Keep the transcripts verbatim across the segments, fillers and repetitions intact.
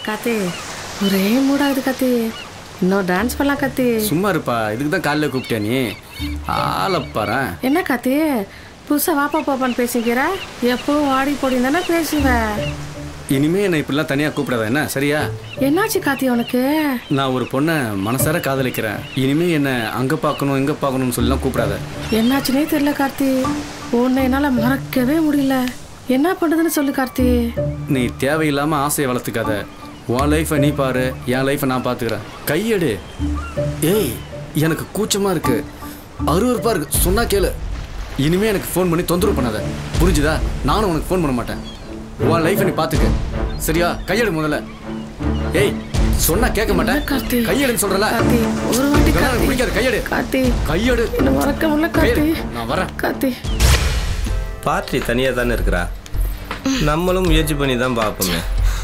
காத்தி ஒரே மூடாது காத்தி. இன்னும் டான்ஸ் பண்ணலாம் காத்தி. சும்மா இருப்பா, இதுக்கு தான் காலையில் கூப்பிட்டியா நீ? ஆளப்பாரு. என்ன காத்தி புதுசாக வாப்பா பாப்பான்னு பேசிக்கிற? எப்பவும் வாடி போடின்னு தானே பேசுவேன். இனிமே என்னை இப்படிலாம் தனியாக கூப்பிடாத என்ன, சரியா? என்னாச்சு காத்தி உனக்கு? நான் ஒரு பொண்ணை மனசார காதலிக்கிறேன். இனிமே என்ன அங்கே பார்க்கணும் இங்கே பார்க்கணும்னு சொல்லலாம் கூப்பிடாத. என்னாச்சுன்னே தெரியல கார்த்தி. உன்னை என்னால் மறக்கவே முடியல. என்ன பண்ணுறதுன்னு சொல்லு கார்த்தி. நீ தேவையில்லாமல் ஆசையை வளர்த்துக்காத. உன் லைஃப்பை நீ பாரு, என் லைஃப்பை நான் பார்த்துக்கிறேன். கையெடு. ஏய், எனக்கு கூச்சமாக இருக்கு, அருவருப்பாக இருக்கு, சொன்னா கேளு. இனிமே எனக்கு ஃபோன் பண்ணி தொந்தரவு பண்ணாத, புரிஞ்சுதா? நானும் உனக்கு ஃபோன் பண்ண மாட்டேன். உன் லைஃப்பை நீ பார்த்துக்க, சரியா? கையெடு முதல்ல. ஏய், சொன்னா கேட்க மாட்டேன். கையெடுன்னு சொல்றல. ஒரு வாட்டி கார்த்தி பிடிக்காது. கையெடு கார்த்தி. கையெடு. மறக்க முடியல கார்த்தி. நான் வரேன் கார்த்தி. பார்ட்டி தனியாக தானே இருக்கிறா, நம்மளும் முயற்சி பண்ணி தான் பார்ப்போமே.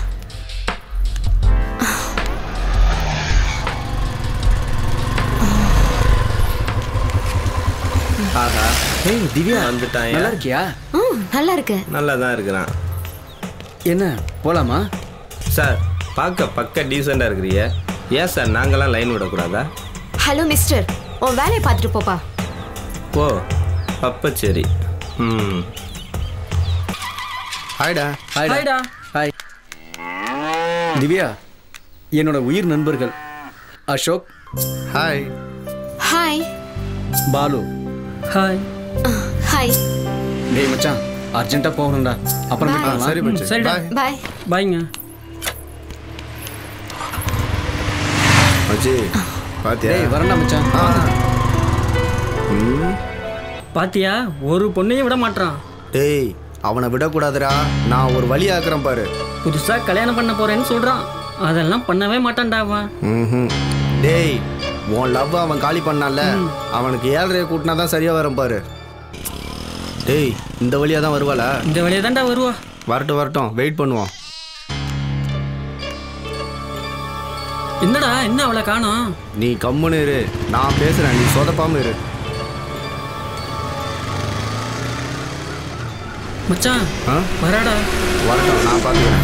ஆஹா, ஏய் திவ்யா வந்துட்டான். நல்லா இருக்கியா? ம், நல்லா இருக்கு. நல்லா தான் இருக்கிறான். என்ன போலாமா? சார், பார்க்க பக்க டீசெண்டாக இருக்கிறிய. ஏன் சார் நாங்களாம் லைன் விடக்கூடாதா? ஹலோ மிஸ்டர், உன் வேலையை பார்த்துட்டு போப்பா. ஓ, அப்போ சரி. ம். ஹாய்டா. ஹாய்டா. ஹாய் திவ்யா, என்னோட உயிர் நண்பர்கள் Ashok. Hi. Hi. Balu. Hi. Hi. டேய் மச்சான், அர்ஜென்ட்டாக போகணும்டா. அப்புறம் Bye. மீட் சரி மச்சான். சரிடா. பாய். பாய். பாய்ங்க. மச்சி பாத்தியா? டேய் வரேன்டா மச்சான். ஆ. ம். பாத்தியா, ஒரு பொண்ணையும் விட மாட்டான். டேய், அவனை விடக்கூடாதுடா. நான் ஒரு வழி ஆக்குறேன் பாரு. புதுசா கல்யாணம் பண்ண போறேன்னு சொல்றான். அதெல்லாம் பண்ணவே மாட்டான்டா அவன். ம். டேய், உன் லவ் அவன் காலி பண்ணால, அவனுக்கு ஏழரையை கூட்டினா தான் சரியா வரும் பாரு. டேய், இந்த வழியா தான் வருவாளா? இந்த வழியா தான்டா வருவா. வரட்டும் வரட்டும், வெயிட் பண்ணுவோம். என்னடா என்ன அவளை காணோம்? நீ கம்முன்னு இரு, நான் பேசுறேன், நீ சொதப்பாம இரு. மச்சான் ஆ? வராடா. வரட்டும், நான் பார்த்துக்கிறேன்.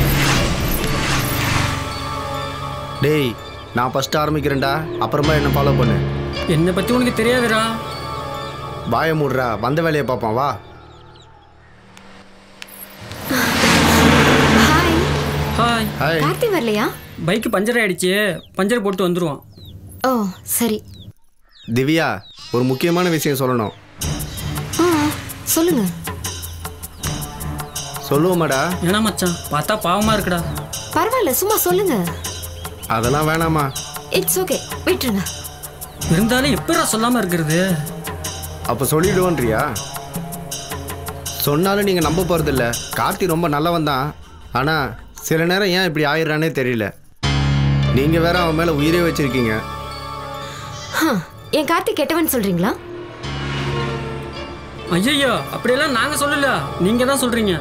டேய், நான் ஃபர்ஸ்ட் ஆரம்பிக்கிறேன்டா, அப்புறமா என்ன ஃபாலோ பண்ணு. என்னை பத்தி உனக்கு தெரியாதுடா. வாய மூடுறா, வந்த வேலையை பார்ப்போம் வா. ஹாய். ஹாய். ஹாய். கார்த்தி வரலையா? பைக்கு பஞ்சர் ஆயிடுச்சு, பஞ்சர் போட்டு வந்துருவான். ஓ சரி. திவ்யா, ஒரு முக்கியமான விஷயம் சொல்லணும். ஆ சொல்லுங்க. சொல்லுவோமாடா? ஏன்னா மச்சான், பார்த்தா பாவமா இருக்குடா. பரவாயில்ல, சும்மா சொல்லுங்க. அதெல்லாம் வேணாமா? இட்ஸ் ஓகே, விட்டுருங்க. இருந்தாலும் எப்படா சொல்லாம இருக்கிறது? அப்போ சொல்லிடுவோன்றியா? சொன்னாலும் நீங்கள் நம்ப போகிறதில்ல. கார்த்தி ரொம்ப நல்லவன் தான், ஆனால் சில நேரம் ஏன் இப்படி ஆயிடுறானே தெரியல. நீங்கள் வேற அவன் மேலே உயிரே வச்சுருக்கீங்க. என் கார்த்தி கெட்டவன் சொல்கிறீங்களா? ஐயோ, அப்படியெல்லாம் நாங்க சொல்லல, நீங்க தான் சொல்றீங்க.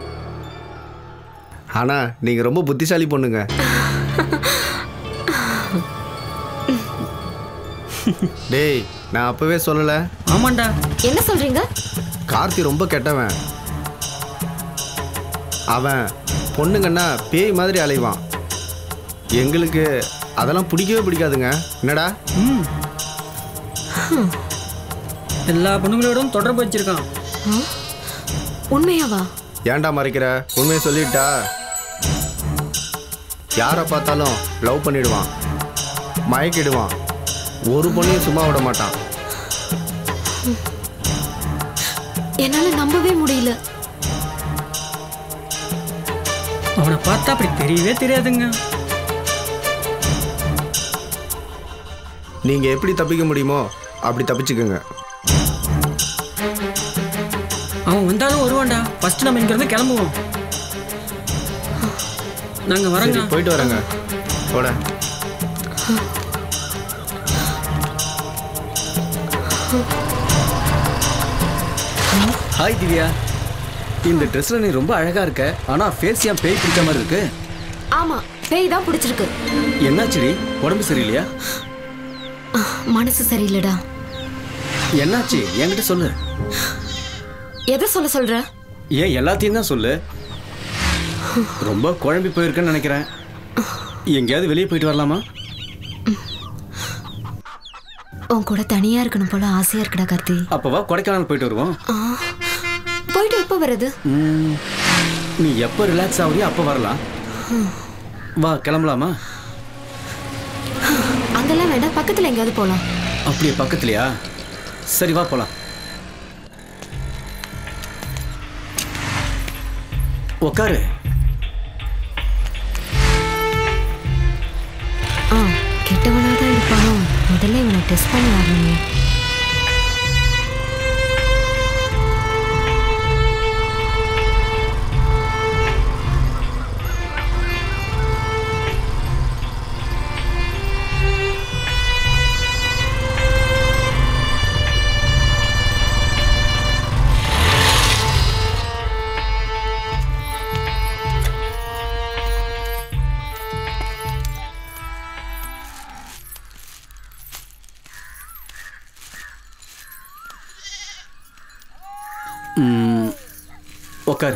ஆனால் நீங்கள் ரொம்ப புத்திசாலி பொண்ணுங்க. டேய், நான் அப்போவே சொல்லலை? ஆமாண்டா. என்ன சொல்கிறீங்க? கார்த்தி ரொம்ப கெட்டவன். அவன் பொண்ணுங்கன்னா பேய் மாதிரி அலைவான். எங்களுக்கு அதெல்லாம் பிடிக்கவே பிடிக்காதுங்க. என்னடா? ம். எல்லா பொண்ணுங்களோடும் தொடர்பு வச்சிருக்கான். உண்மையாவா? ஏன்டா மறைக்கிற? உண்மையை சொல்லிட்டா யாரை பார்த்தாலும் லவ் பண்ணிடுவான், மயக்கிடுவான், ஒரு பொண்ணையும் சும்மா விட மாட்டான். என்னால நம்பவே முடியல. அவனை பார்த்தா அப்படி தெரியவே தெரியாதுங்க. நீங்க எப்படி தப்பிக்க முடியுமோ அப்படி தப்பிச்சுக்குங்க. அவன் வந்தாலும் வருவான்டா. ஃபர்ஸ்ட் நம்ம இங்க இருந்து கிளம்புவோம். நாங்க வரங்க. போயிட்டு வரேங்க. போட. ஹாய் திவ்யா, இந்த ட்ரெஸ்ல நீ ரொம்ப அழகா இருக்க. ஆனா ஃபேஸ் ஏன் பேய் பிடிச்ச மாதிரி இருக்கு? ஆமா, பேய் தான் பிடிச்சிருக்கு. என்னாச்சுடி? உடம்பு சரியில்லையா? மனசு சரியில்லடா. என்னாச்சு? என்கிட்ட சொல்லு. எதை சொல்ல சொல்ற? ஏன் எல்லாத்தையும் தான் சொல்லு. ரொம்ப குழம்பி போயிருக்குன்னு நினைக்கிறேன். எங்கேயாவது வெளியே போயிட்டு வரலாமா? உன் கூட தனியா இருக்கணும் போல ஆசையா இருக்குடா கார்த்தி. அப்போ வா, கொடைக்கானல் போயிட்டு வருவோம். போயிட்டு எப்போ வர்றது? நீ எப்போ ரிலாக்ஸ் ஆகுறியோ அப்போ வரலாம். வா, கிளம்பலாமா? அங்கெல்லாம் வேண்டாம், பக்கத்தில் எங்கேயாவது போகலாம். அப்படியே பக்கத்துலையா? சரி வா போலாம். உக்காரு. ஆ, கெட்டவனாக தான் இருப்பானோ. முதல்ல இவனை டெஸ்ட் பண்ணி வரணுமே. உக்கார்.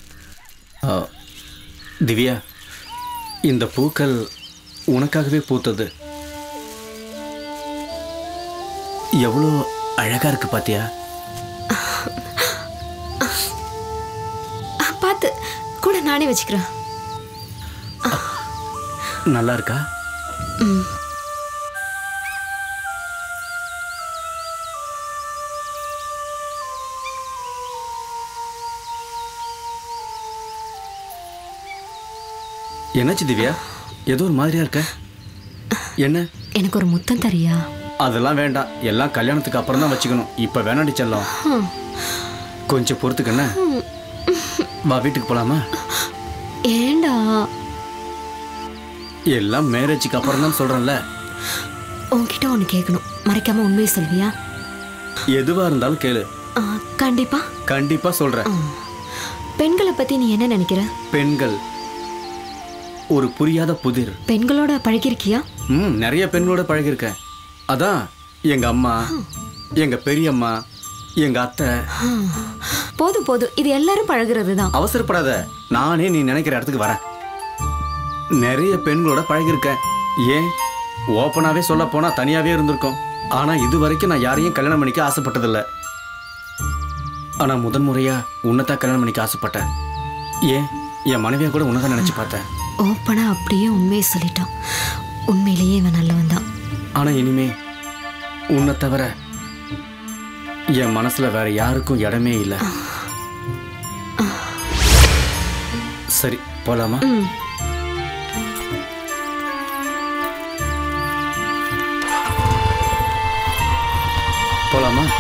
திவ்யா, இந்த பூக்கள் உனக்காகவே பூத்தது. எவ்வளோ அழகா இருக்கு பாத்தியா? பார்த்து கூட நானே வச்சுக்கிறேன். நல்லா இருக்கா? என்னாச்சு திவ்யா? ஏதோ ஒரு மாதிரியா இருக்க. என்ன? எனக்கு ஒரு முத்தம் தரியா? அதெல்லாம் வேண்டாம், எல்லாம் கல்யாணத்துக்கு அப்புறம் தான் வச்சுக்கணும். இப்ப வேணாடி செல்லம். கொஞ்சம் பொறுத்துக்கண்ண. வா, வீட்டுக்கு போலாமா? ஏண்டா? எல்லாம் மேரேஜுக்கு அப்புறம் தான் சொல்றேன்ல. உன்கிட்ட ஒன்று கேட்கணும், மறைக்காம உண்மையை சொல்வியா? எதுவா இருந்தாலும் கேளு. கண்டிப்பா கண்டிப்பா சொல்றேன். பெண்களை பத்தி நீ என்ன நினைக்கிற? பெண்கள் ஒரு புரியாத புதிர். பெண்களோட பழகிருக்கியா? ம், நிறைய பெண்களோட பழகிருக்கேன். அதான் எங்க அம்மா, எங்க பெரியம்மா, எங்க அத்தை. போதும் போதும், இது எல்லாரும் பழகுறது தான். அவசரப்படாத, நானே நீ நினைக்கிற இடத்துக்கு வரேன். நிறைய பெண்களோட பழகிருக்கேன். ஏன், ஓப்பனாவே சொல்ல போனா தனியாவே இருந்திருக்கோம். ஆனா இது வரைக்கும் நான் யாரையும் கல்யாணம் பண்ணிக்க ஆசைப்பட்டதில்லை. ஆனா முதன் முறையா உன்னைத்தான் கல்யாணம் பண்ணிக்க ஆசைப்பட்டேன். ஏன், என் மனைவியா கூட உன்னதான் நினைச்சு பார்த்தேன். ஓப்பனா அப்படியே உண்மையை சொல்லிட்டான். உண்மையிலேயே இவன் நல்லவன் தான். ஆனா இனிமே உன்னை தவிர என் மனசுல வேற யாருக்கும் இடமே இல்லை. சரி, போலாமா? போலாமா?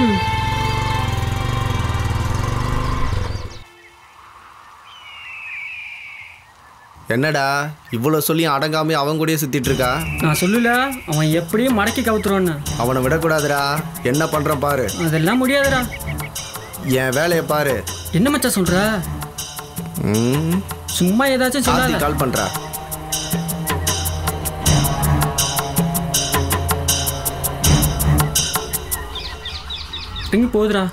என்னடா இவ்வளோ சொல்லியும் அடங்காம அவன் கூடயே சுத்திட்டு இருக்கா? நான் சொல்லல, அவன் எப்படியும் மடக்கி கவுத்துருவான்னு. அவனை விடக்கூடாதுடா. என்ன பண்றான் பாரு. அதெல்லாம் முடியாதுடா. என் வேலையை பாரு. என்ன மச்சான் சொல்ற? ம், சும்மா ஏதாச்சும் சொல்லாத. கால் பண்றா. எங்க போகுதுடா?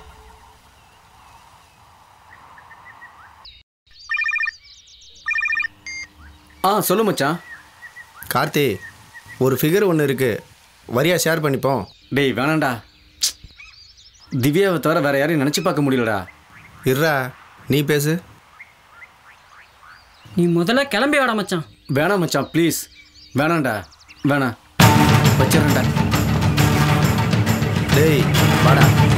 ஆ, சொல்லு மச்சான். கார்த்தி, ஒரு ஃபிகர் ஒன்று இருக்கு, வரியா ஷேர் பண்ணிப்போம். டேய் வேணாண்டா. திவ்யாவை தவிர வேற யாரையும் நினச்சி பார்க்க முடியலடா. இருடா, நீ பேசு. நீ முதல்ல கிளம்பி வாடா மச்சான். வேணாம் மச்சான், ப்ளீஸ். வேணாண்டா, வேணாம், வச்சிடறேன்டா. டேய் வாடா.